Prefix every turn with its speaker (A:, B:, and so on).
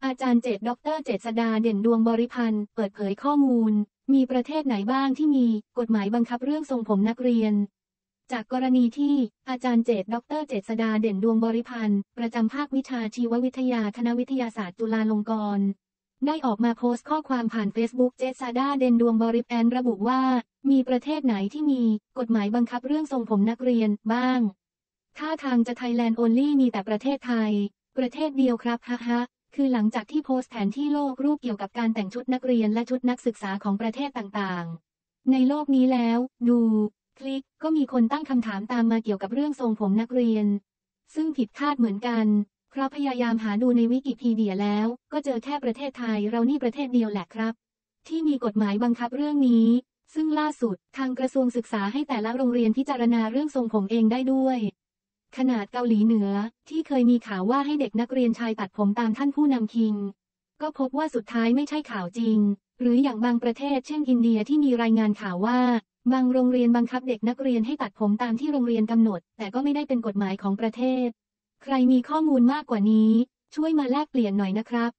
A: อาจารย์ดร.เจษฎาเด่นดวงบริพันธ์เปิดเผยข้อมูลมีประเทศไหนบ้างที่มีกฎหมายบังคับเรื่องทรงผมนักเรียนจากกรณีที่อาจารย์ดร.เจษฎาเด่นดวงบริพันธ์ประจำภาควิชาชีววิทยาคณะวิทยาศาสตร์จุฬาลงกรณ์ได้ออกมาโพสต์ข้อความผ่าน Facebook เจษฎาเด่นดวงบริพันธ์ระบุว่ามีประเทศไหนที่มีกฎหมายบังคับเรื่องทรงผมนักเรียนบ้างท่าทางจะ Thailand Only มีแต่ประเทศไทยประเทศเดียวครับฮะคือหลังจากที่โพสต์แผนที่โลกรูปเกี่ยวกับการแต่งชุดนักเรียนและชุดนักศึกษาของประเทศต่างๆในโลกนี้แล้วดูคลิกก็มีคนตั้งคำถามตามมาเกี่ยวกับเรื่องทรงผมนักเรียนซึ่งผิดคาดเหมือนกันเพราะพยายามหาดูในวิกิพีเดียแล้วก็เจอแค่ประเทศไทยเรานี่ประเทศเดียวแหละครับที่มีกฎหมายบังคับเรื่องนี้ซึ่งล่าสุดทางกระทรวงศึกษาให้แต่ละโรงเรียนพิจารณาเรื่องทรงผมเองได้ด้วยขนาดเกาหลีเหนือที่เคยมีข่าวว่าให้เด็กนักเรียนชายตัดผมตามท่านผู้นำคิงก็พบว่าสุดท้ายไม่ใช่ข่าวจริงหรืออย่างบางประเทศเช่นอินเดียที่มีรายงานข่าวว่าบางโรงเรียนบังคับเด็กนักเรียนให้ตัดผมตามที่โรงเรียนกำหนดแต่ก็ไม่ได้เป็นกฎหมายของประเทศใครมีข้อมูลมากกว่านี้ช่วยมาแลกเปลี่ยนหน่อยนะครับ